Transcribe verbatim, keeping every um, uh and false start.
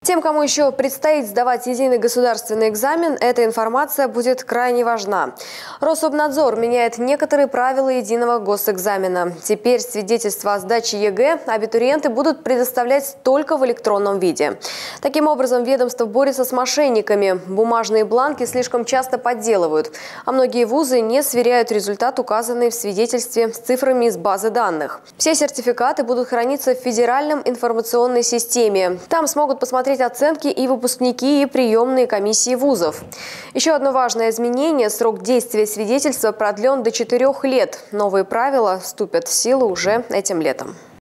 Тем, кому еще предстоит сдавать единый государственный экзамен, эта информация будет крайне важна. Рособнадзор меняет некоторые правила единого госэкзамена. Теперь свидетельства о сдаче ЕГЭ абитуриенты будут предоставлять только в электронном виде. Таким образом, ведомство борется с мошенниками. Бумажные бланки слишком часто подделывают, а многие вузы не сверяют результат, указанный в свидетельстве, с цифрами из базы данных. Все сертификаты будут храниться в федеральном информационной системе. Там смогут посмотреть оценки и выпускники, и приемные комиссии вузов. Еще одно важное изменение – срок действия свидетельства продлен до четырех лет. Новые правила вступят в силу уже этим летом.